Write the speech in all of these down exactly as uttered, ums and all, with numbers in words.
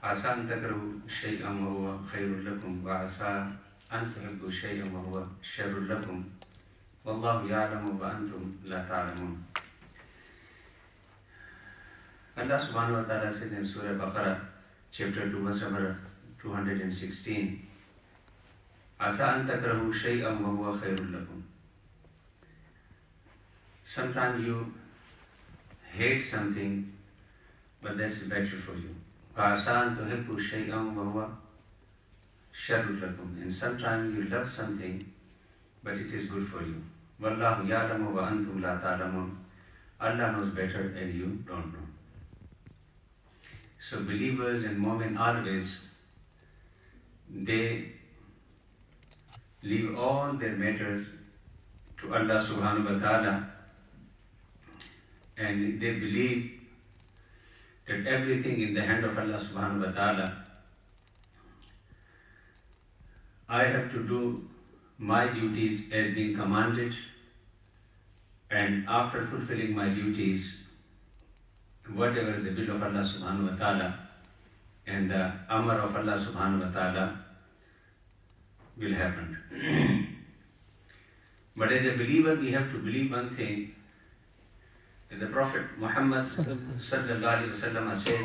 عسى أن تكرهوا شيئا وهو خير لكم وعسى أن تحبوا شيئا وهو شر لكم والله يعلم وأنتم لا تعلمون. Allah subhanahu wa ta'ala says in Surah Baqarah, chapter two, verse number two hundred sixteen, عسى أن تكرهوا شيئا وهو خير لكم. Sometimes you hate something, but that's better for you. وعسى أن تحبوا شيئا وهو شر لكم. And sometimes you love something, but it is good for you. والله يعلم وأنتم لا تعلمون. Allah knows better and you don't know. So believers and mu'min always, they leave all their matters to Allah subhanahu wa ta'ala, and they believe that everything in the hand of Allah subhanahu wa ta'ala. I have to do my duties as being commanded, and after fulfilling my duties, whatever the will of Allah subhanahu wa ta'ala and the amr of Allah subhanahu wa ta'ala will happen. But as a believer, we have to believe one thing, that the Prophet Muhammad sallallahu alaihi wasallam says,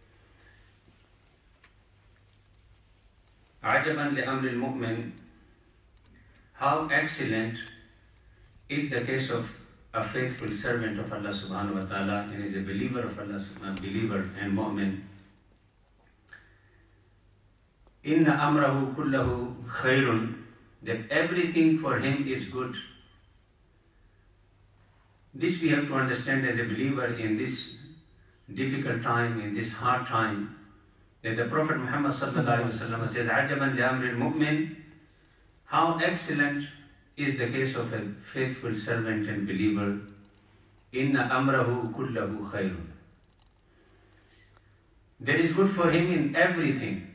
"Ajaban li amri al-mu'min," how excellent is the case of a faithful servant of Allah subhanahu wa ta'ala and is a believer of Allah subhanahu believer and mu'min. Inna amrahu kullahu khayrun, that everything for him is good. This we have to understand as a believer in this difficult time, in this hard time, that the Prophet Muhammad sallallahu alaihi wasallam says, "Ajaban li amri al-mu'min," how excellent is the case of a faithful servant and believer. Inna amrahu kullahu khayrun. There is good for him in everything.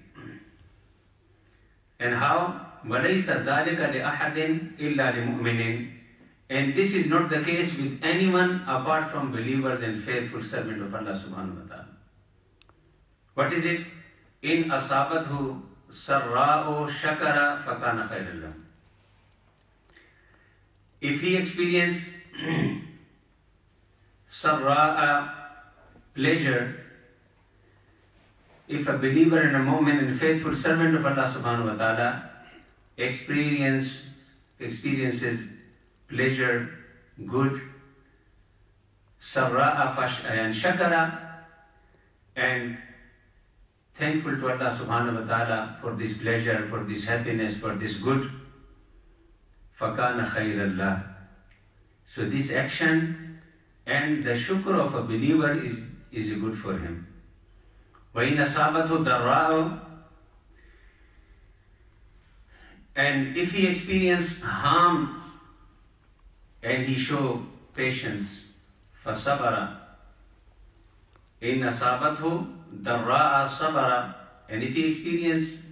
And how? وَلَيْسَ ذَلِكَ لِأَحَدٍ إِلَّا لِمُؤْمِنٍ. And this is not the case with anyone apart from believers and faithful servant of Allah subhanahu wa ta'ala. What is it? In asabathu sarra'u shakara fakana khayran lahu. If he experiences sarra'a, pleasure, if a believer and a mu'min and faithful servant of Allah subhanahu wa ta'ala experience, experiences pleasure, good, sarra'a and shakara, and thankful to Allah subhanahu wa ta'ala for this pleasure, for this happiness, for this good, fakana khayran lah. So this action and the shukr of a believer is, is good for him. وَإِنْ أَصَابَتْهُ ضَرَّاءُ, and if he experiences harm and he show patience, فَصَبَرَ. إِنْ أَصَابَتْهُ ضَرَّاءَ صَبَرَ, and if he experiences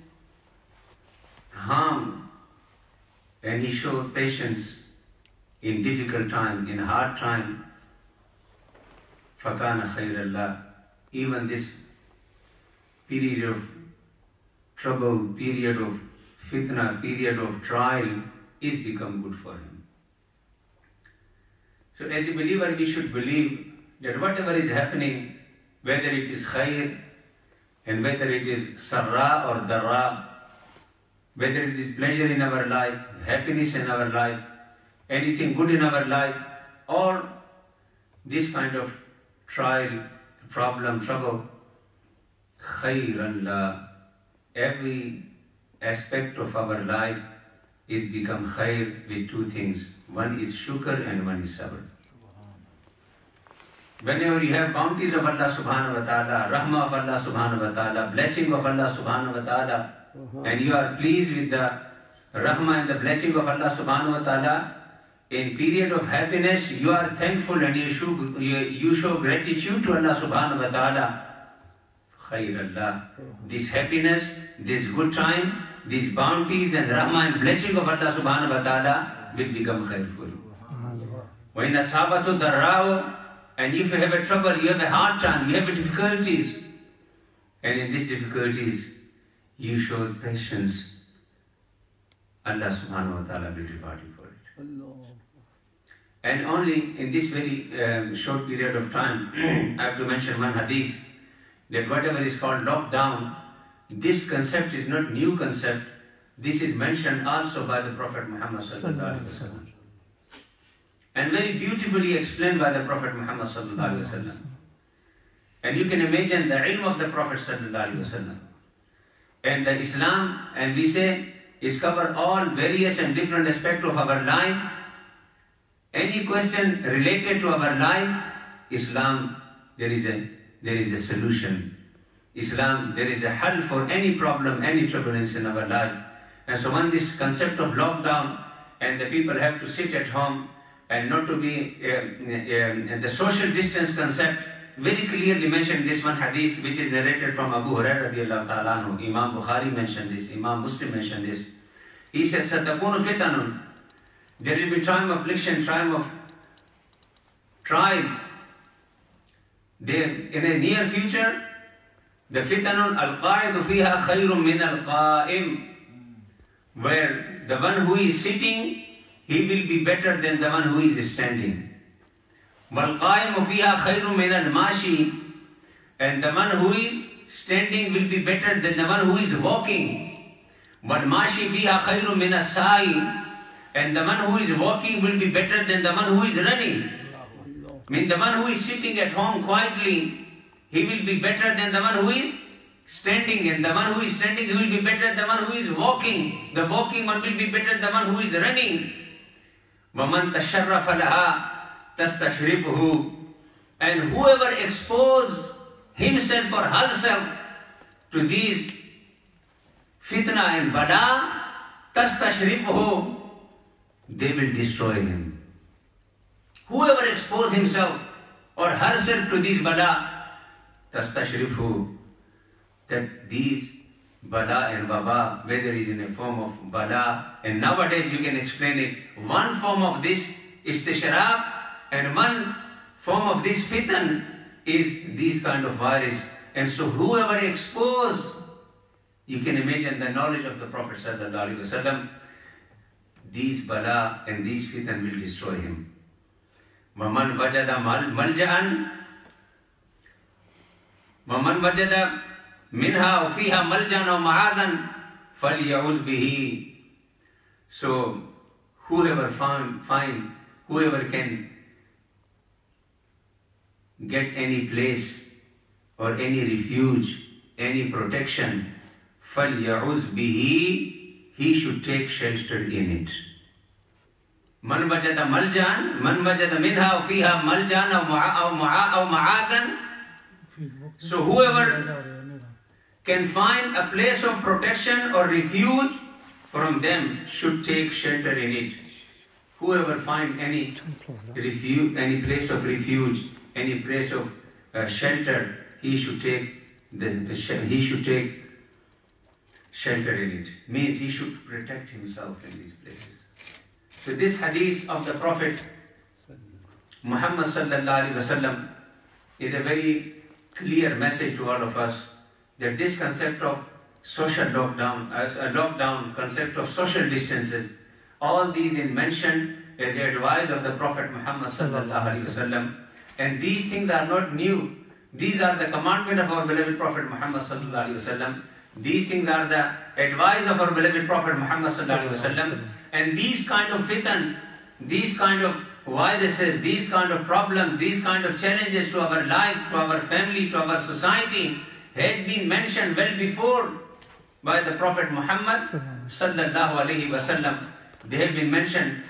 harm and he showed patience in difficult time, in hard time, فَكَانَ خَيْرًا لَهُ. Even this period of trouble, period of fitna, period of trial is become good for him. So as a believer, we should believe that whatever is happening, whether it is khair and whether it is sarra or darra, whether it is pleasure in our life, happiness in our life, anything good in our life, or this kind of trial, problem, trouble, khayran la, every aspect of our life is become khair with two things. One is shukr and one is sabr. Whenever you have bounties of Allah subhanahu wa ta'ala, rahmah of Allah subhanahu wa ta'ala, blessing of Allah subhanahu wa ta'ala, and you are pleased with the rahmah and the blessing of Allah subhanahu wa ta'ala, in period of happiness, you are thankful and you show, you, you show gratitude to Allah subhanahu wa ta'ala. Khair Allah. This happiness, this good time, these bounties and rahmah and blessing of Allah subhanahu wa ta'ala will become khair for you. وَإِنَّ أَصَابَتْهُ ضَرَّاءُ, and if you have a trouble, you have a hard time, you have difficulties, And in these difficulties, you show patience, Allah subhanahu wa ta'ala will reward you for it. Allah. And only in this very um, short period of time, I have to mention one hadith, that whatever is called lockdown, this concept is not new concept. This is mentioned also by the Prophet Muhammad sallallahu alaihi wasallam, and very beautifully explained by the Prophet Muhammad sallallahu alaihi wasallam. And you can imagine the ilm of the Prophet sallallahu alaihi wasallam and the Islam, and we say is cover all various and different aspects of our life. Any question related to our life, Islam, there is a there is a solution. Islam, there is a hal for any problem, any turbulence in our life. And so when this concept of lockdown and the people have to sit at home and not to be, uh, uh, the social distance concept, very clearly mentioned this one hadith which is narrated from Abu Hurairah radiallahu ta'ala anhu. Imam Bukhari mentioned this, Imam Muslim mentioned this. He says, "Satakunu fitanun." There will be time of affliction, time of trials. There, in a near future, the fitanun al-qa'idu fiha khayrun min al-qa'im, where the one who is sitting, he will be better than the one who is standing. Wal-qa'imu fiha khayrun min al-mashi, and the one who is standing will be better than the one who is walking. Wal-mashi fiha khayrun min al-sa'i, and the one who is walking will be better than the one who is running. I mean, the one who is sitting at home quietly, he will be better than the one who is standing, and the one who is standing, he will be better than the one who is walking. The walking one will be better than the one who is running. وَمَنْ تَشَرَّفَ لَهَا تَسْتَشْرِفُهُ, and whoever expose himself or herself to these fitna and bala, تَسْتَشْرِفُهُ, they will destroy him. Whoever expose himself or herself to these bala, tastashrifu, that these bala and baba, whether it is in a form of bala, and nowadays you can explain it, one form of this is tishraf, and one form of this fitan is this kind of virus. And so whoever expose, you can imagine the knowledge of the Prophet sallallahu alaihi wasallam, these bala and these fitan will destroy him. وَمَنْ وَجَدَ مَلْجَأً وَمَنْ وَجَدَ مِنْهَا وَفِيهَا مَلْجَأً وَمَعَاذًا فَلْيَعُوذْ بِهِ. So whoever find, find, whoever can get any place or any refuge, any protection, فَلْيَعُوذْ بِهِ, he should take shelter in it. Man wajada maljan, man wajada minha fiha maljan aw ma'adan. So whoever can find a place of protection or refuge from them should take shelter in it. Whoever find any refuge, any place of refuge, any place of uh, shelter, he should take the, the he should take shelter in it. Means he should protect himself in these places. So this hadith of the Prophet Muhammad sallallahu alaihi wasallam is a very clear message to all of us, that this concept of social lockdown, as a lockdown concept of social distances, all these is mentioned as the advice of the Prophet Muhammad sallallahu alaihi wasallam, and these things are not new. These are the commandment of our beloved Prophet Muhammad sallallahu alaihi wasallam. These things are the advice of our beloved Prophet Muhammad sallallahu alaihi wasallam. And these kind of fitan, these kind of viruses, these kind of problems, these kind of challenges to our life, to our family, to our society, has been mentioned well before by the Prophet Muhammad sallallahu alaihi wasallam. They have been mentioned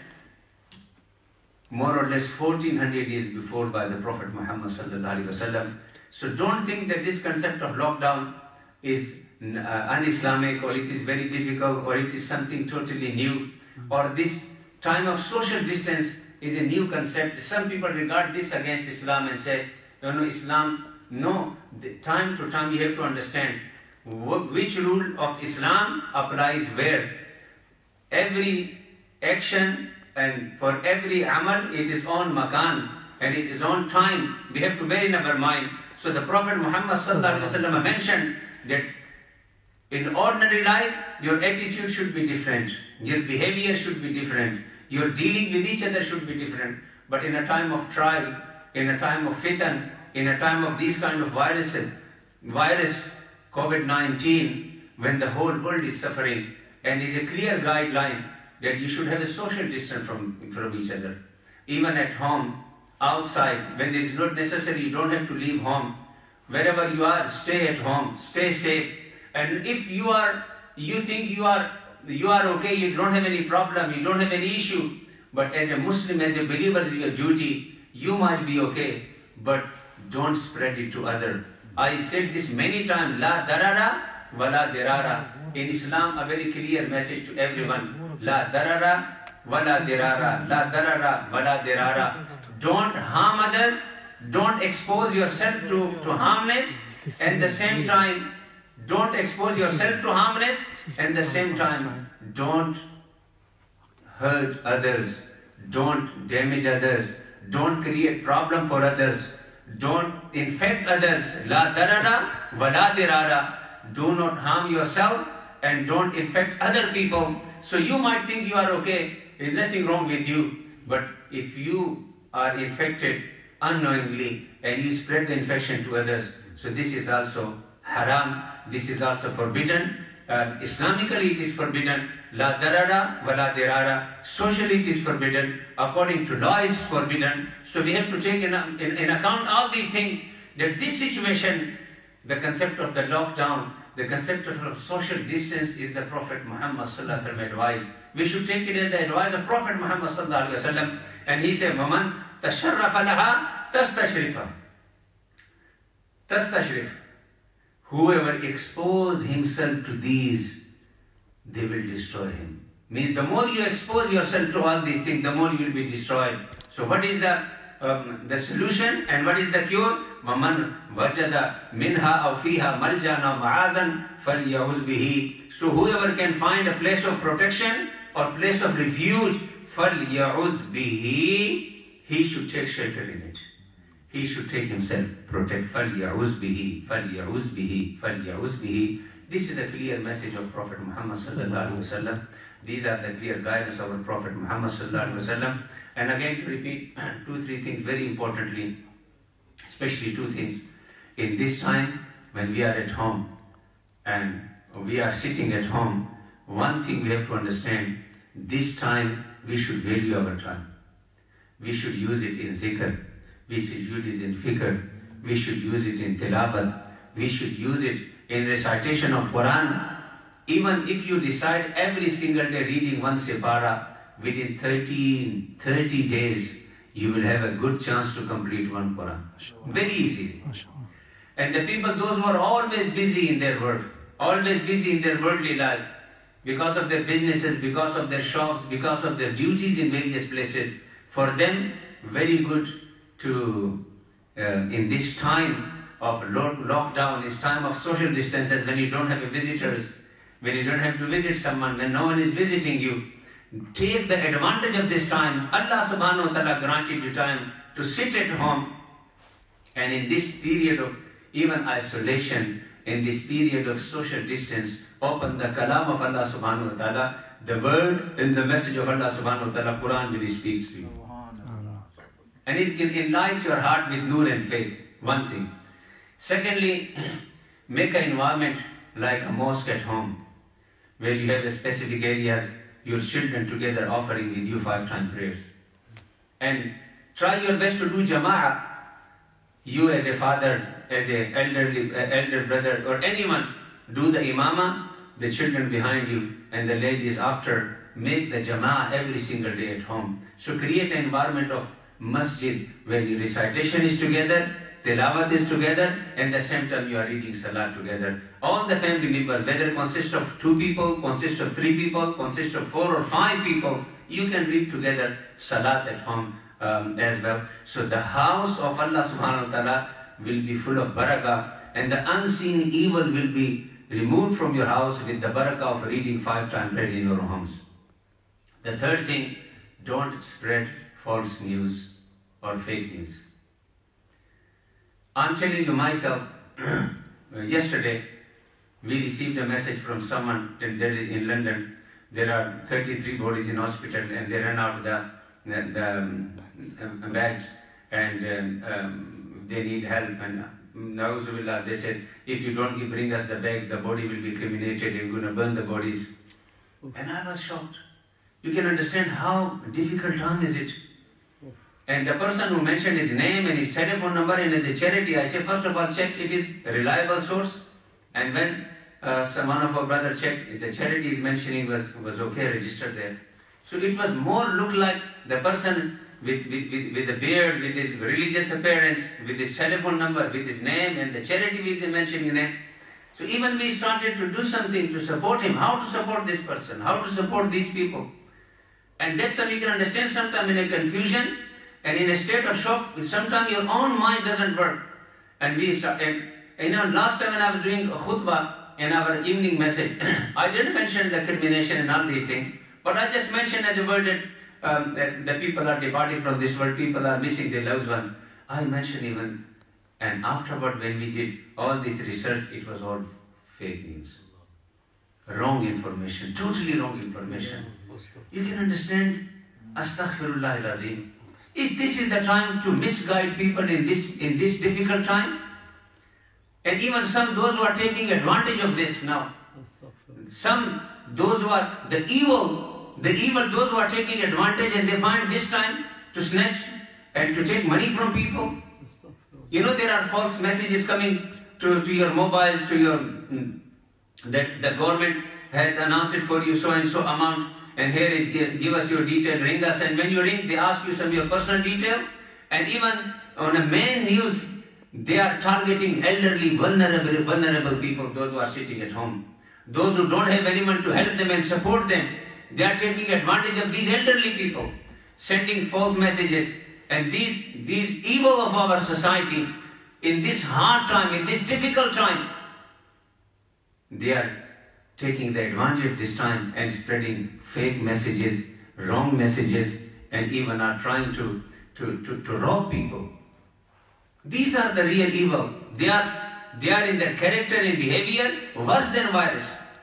more or less fourteen hundred years before by the Prophet Muhammad sallallahu alaihi wasallam. So don't think that this concept of lockdown is uh, un-Islamic, or it is very difficult, or it is something totally new, or this time of social distance is a new concept. Some people regard this against Islam and say, no, no, Islam, no. The time to time you have to understand which rule of Islam applies where. Every action and for every amal, it is on makan and it is on time. We have to bear in our mind. So the Prophet Muhammad sallallahu alaihi wasallam mentioned that in ordinary life, your attitude should be different. Your behavior should be different. Your dealing with each other should be different. But in a time of trial, in a time of fitan, in a time of these kind of viruses, virus, COVID nineteen, when the whole world is suffering, and is a clear guideline that you should have a social distance from, from each other. Even at home, outside, when it is not necessary, you don't have to leave home. Wherever you are, stay at home, stay safe. And if you are, you think you are, you are okay, you don't have any problem, you don't have any issue, but as a Muslim, as a believer, it's your duty, you might be okay, but don't spread it to others. I said this many times, La darara wa la dirara. In Islam, a very clear message to everyone. La darara wa la dirara. La darara wa la dirara. Don't harm others, don't expose yourself to, to harmness, and at the same time, don't expose yourself to harmness, and at the same time, don't hurt others, don't damage others, don't create problem for others, don't infect others. La darara wa la dirara. Do not harm yourself and don't infect other people. So you might think you are okay, there is nothing wrong with you, but if you are infected unknowingly and you spread the infection to others, so this is also haram, this is also forbidden. Uh, Islamically it is forbidden. La darara wa la dirara. Socially it is forbidden. According to law it is forbidden. So we have to take in, in, in account all these things, that this situation, the concept of the lockdown, the concept of social distance is the Prophet Muhammad sallallahu alaihi wasallam advice. We should take it as the advice of Prophet Muhammad sallallahu alaihi wasallam. And he said, "Waman tasharrafa laha tastashrifa." Tastashrif. Whoever exposed himself to these, they will destroy him. Means the more you expose yourself to all these things, the more you will be destroyed. So what is the um, the solution and what is the cure? وَمَنْ وَجَدَ مِنْهَا أَوْ فِيهَا مَلْجَانَ مَعَاذًا فَلْيَعُذْ بِهِ. So whoever can find a place of protection or place of refuge, فَلْيَعُذْ بِهِ, he should take shelter in it. He should take himself protect. فَلْيَعُذْ بِهِ فَلْيَعُذْ بِهِ فَلْيَعُذْ بِهِ. This is a clear message of Prophet Muhammad sallallahu alaihi wasallam. These are the clear guidance of our Prophet Muhammad sallallahu alaihi wasallam. And again, to repeat two, three things very importantly, especially two things. In this time, when we are at home and we are sitting at home, one thing we have to understand, this time we should value our time. We should use it in zikr, we should use it in fikr, we should use it in tilawat, we should use it in recitation of Quran. Even if you decide every single day reading one separa, within thirty, thirty days, you will have a good chance to complete one Quran. Very easy. And the people, those who are always busy in their work, always busy in their worldly life, because of their businesses, because of their shops, because of their duties in various places, for them, very good to, uh, in this time of lockdown, this time of social distances, when you don't have visitors, when you don't have to visit someone, when no one is visiting you, take the advantage of this time. Allah subhanahu wa ta'ala granted you time to sit at home, and in this period of even isolation, in this period of social distance, open the kalam of Allah subhanahu wa ta'ala, the word and the message of Allah subhanahu wa ta'ala, Quran will speak to you. And it can enlighten your heart with nur and faith, one thing. Secondly, make an environment like a mosque at home, where you have a specific areas, your children together offering with you five time prayers. And try your best to do jama'ah. You as a father, as an elderly, uh, elder brother or anyone, do the imamah, the children behind you and the ladies after, make the jama'ah every single day at home. So create an environment of masjid where your recitation is together, tilawat is together, and at the same time you are reading salat together. All the family members, whether it consists of two people, consists of three people, consists of four or five people, you can read together salat at home um, as well. So the house of Allah subhanahu wa ta'ala will be full of barakah, and the unseen evil will be removed from your house with the barakah of reading five times prayer in your homes. The third thing, don't spread false news or fake news. I'm telling you myself, yesterday We received a message from someone in, in London. There are thirty-three bodies in hospital and they ran out the, the, the um, bags and um, um, they need help. And Nauzubillah, they said, if you don't bring us the bag, the body will be cremated and we're going to burn the bodies. And I was shocked. You can understand how difficult time is it. And the person who mentioned his name and his telephone number and as a charity, I said, first of all, check it is a reliable source. And when uh, some one of our brothers checked, the charity is mentioning was, was okay, registered there. So it was more look like the person with, with, with, with the beard, with his religious appearance, with his telephone number, with his name, and the charity is mentioning name. So even we started to do something to support him, how to support this person, how to support these people. And that's how you can understand sometimes in a confusion and in a state of shock, sometimes your own mind doesn't work. And we start, and you know, last time when I was doing a khutbah in our evening message, I didn't mention the crimination and all these things, but I just mentioned as a word that, um, that the people are departing from this world, people are missing their loved one. I mentioned even, and afterward when we did all this research, it was all fake news. Wrong information, totally wrong information. You can understand, Astaghfirullah al-Azim. If this is the time to misguide people in this, in this difficult time, and even some those who are taking advantage of this now, some those who are the evil, the evil those who are taking advantage and they find this time to snatch and to take money from people. You know there are false messages coming to, to your mobiles, to your, that the government has announced it for you so and so amount. And here is, give, give us your detail, ring us. And when you ring, they ask you some of your personal detail. And even on a main news, they are targeting elderly, vulnerable, vulnerable people, those who are sitting at home. Those who don't have anyone to help them and support them. They are taking advantage of these elderly people, sending false messages. And these, these evil of our society, in this hard time, in this difficult time, they are taking the advantage of this time and spreading fake messages, wrong messages, and even are trying to, to, to, to rob people. These are the real evil. They are, they are in their character and behavior worse than virus.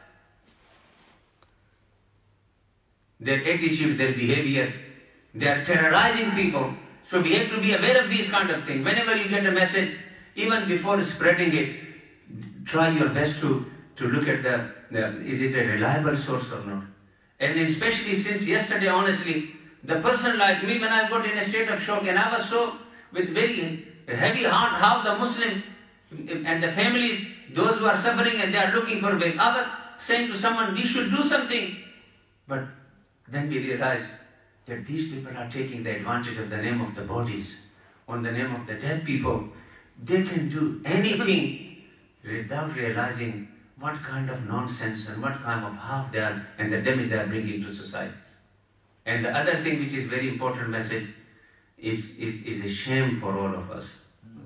Their attitude, their behavior, they are terrorizing people. So we have to be aware of these kind of things. Whenever you get a message, even before spreading it, try your best to, to look at the, the, is it a reliable source or not? And especially since yesterday, honestly, the person like me, when I got in a state of shock and I was so with very heavy heart, how the Muslim and the families, those who are suffering and they are looking for a way. I was saying to someone, we should do something. But then we realized that these people are taking the advantage of the name of the bodies, on the name of the dead people. They can do anything without realizing what kind of nonsense and what kind of half they are and the damage they are bringing to society. And the other thing which is very important message is, is, is a shame for all of us.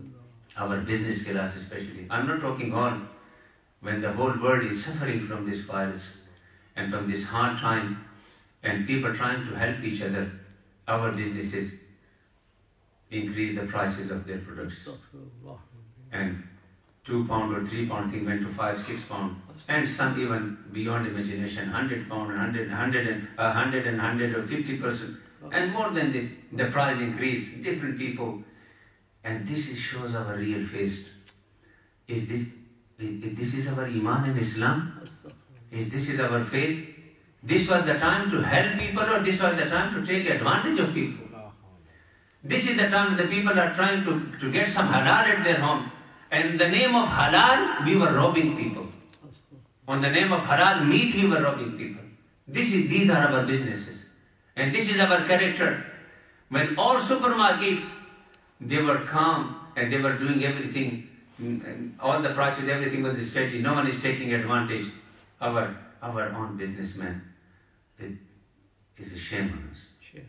Our business class especially. I'm not talking on when the whole world is suffering from this virus and from this hard time and people trying to help each other, our businesses increase the prices of their products. And two pound or three pound thing went to five, six pound. And some even beyond imagination, hundred pound, hundred, hundred and a hundred and hundred or fifty percent. And more than this, the price increased, different people. And this is, shows our real face. Is this, is, this is our Iman in Islam? Is this is our faith? This was the time to help people or this was the time to take advantage of people? This is the time the people are trying to, to get some halal at their home. And in the name of halal, we were robbing people. On the name of halal meat, we were robbing people. This is, these are our businesses. And this is our character. When all supermarkets, they were calm and they were doing everything, all the prices, everything was steady. No one is taking advantage. Our, our own businessmen, it is a shame on us. Shame.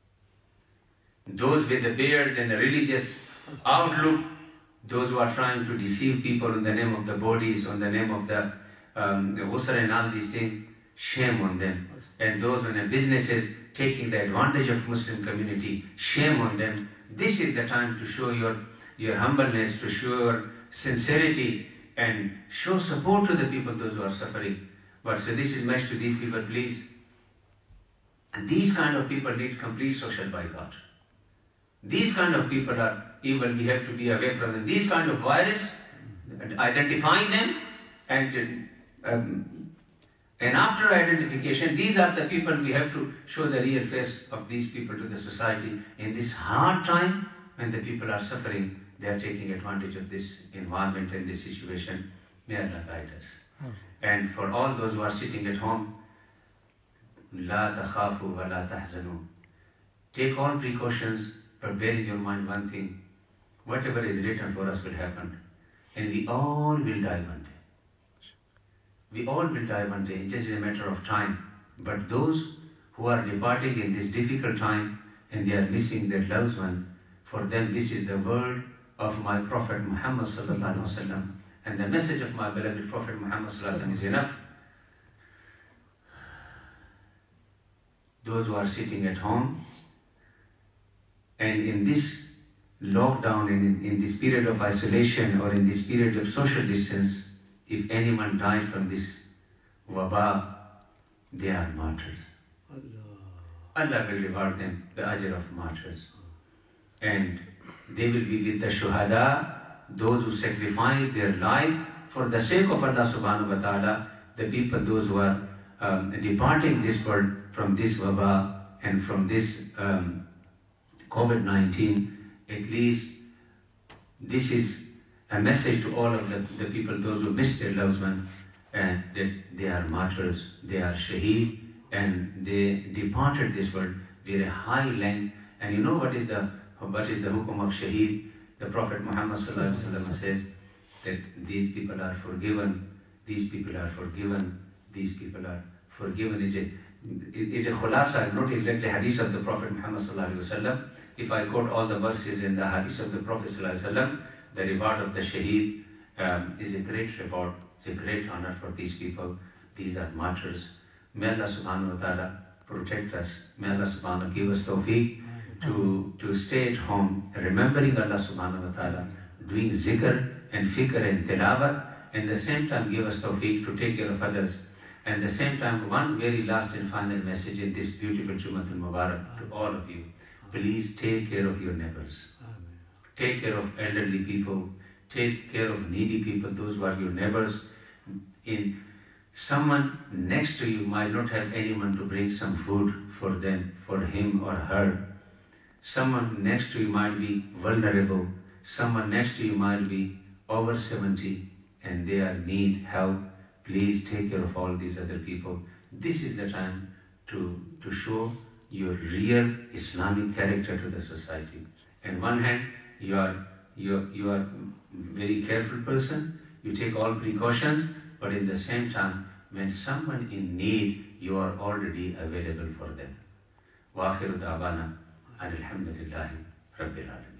Those with the beards and the religious outlook, those who are trying to deceive people in the name of the bodies, on the name of the um, ghusl and all these things, shame on them. And those in the businesses taking the advantage of Muslim community, shame on them. This is the time to show your, your humbleness, to show your sincerity, and show support to the people, those who are suffering. But so this is message to these people, please. These kind of people need complete social boycott. These kind of people are evil, we have to be away from them. These kind of virus, identifying them, and um, and after identification, these are the people we have to show the real face of these people to the society. In this hard time, when the people are suffering, they are taking advantage of this environment and this situation. May Allah guide us. Oh. And for all those who are sitting at home, La takhafu wa la tahzanu. Take all precautions, but bear in your mind one thing. Whatever is written for us will happen. And we all will die one day. We all will die one day. It just is a matter of time. But those who are departing in this difficult time and they are missing their loved one, for them this is the word of my Prophet Muhammad sallallahu alaihi wasallam. And the message of my beloved Prophet Muhammad sallallahu alaihi wasallam is enough. Those who are sitting at home and in this lockdown and in, in this period of isolation or in this period of social distance, if anyone died from this waba, they are martyrs. Allah will reward them the ajr of martyrs. And they will be with the shuhada, those who sacrifice their life for the sake of Allah subhanahu wa ta'ala, the people, those who are um, departing this world from this waba and from this um, COVID nineteen. At least this is a message to all of the, the people, those who missed their loved one, and that they are martyrs, they are shaheed, and they departed this world with a high rank. And you know what is the what is the hukum of shaheed? The Prophet Muhammad sallallahu alaihi wasallam says that these people are forgiven, these people are forgiven, these people are forgiven. Is a is a khulasa, not exactly hadith of the Prophet Muhammad sallallahu alaihi wasallam. If I quote all the verses in the hadith of the Prophet sallallahu alaihi wasallam, the reward of the shaheed um, is a great reward, it's a great honor for these people. These are martyrs. May Allah subhanahu wa ta'ala protect us. May Allah subhanahu wa ta'ala give us tawfiq to, to stay at home, remembering Allah subhanahu wa ta'ala, doing zikr and fikr and tilawat, and at the same time give us tawfiq to take care of others. And at the same time, one very last and final message in this beautiful Jumatul Mubarak to all of you. Please take care of your neighbors. Take care of elderly people. Take care of needy people, those who are your neighbors. In someone next to you might not have anyone to bring some food for them, for him or her. Someone next to you might be vulnerable. Someone next to you might be over seventy and they are need help. Please take care of all these other people. This is the time to, to show your real Islamic character to the society. On one hand, you are, you are, you are very careful person, you take all precautions, but in the same time, when someone in need, you are already available for them. Wa akhiru da'wana, alhamdulillahi rabbil alamin.